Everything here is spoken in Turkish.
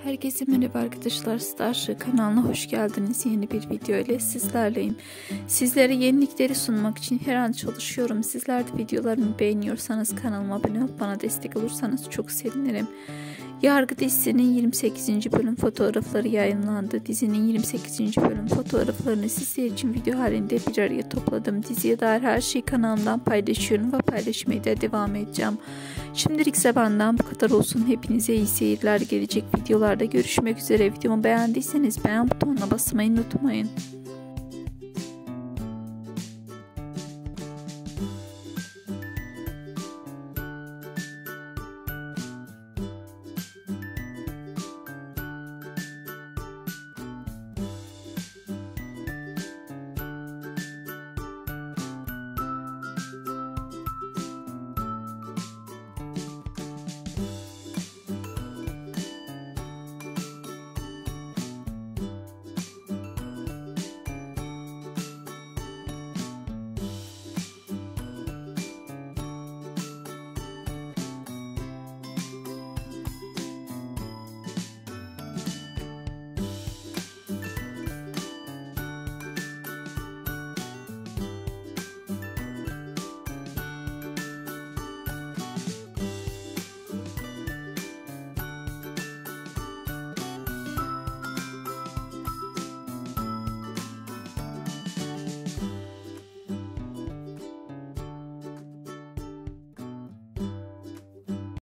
Herkese merhaba arkadaşlar, Starship kanalına hoş geldiniz. Yeni bir video ile sizlerleyim. Sizlere yenilikleri sunmak için her an çalışıyorum. Sizler de videolarımı beğeniyorsanız kanalıma abone olup bana destek olursanız çok sevinirim. Yargı dizisinin 28. bölüm fotoğrafları yayınlandı. Dizinin 28. bölüm fotoğraflarını sizler için video halinde bir araya topladım. Diziye dair her şeyi kanalımdan paylaşıyorum ve paylaşmaya da devam edeceğim. Şimdilik ise benden bu kadar olsun. Hepinize iyi seyirler. Gelecek videolarda görüşmek üzere. Videomu beğendiyseniz beğen butonuna basmayı unutmayın.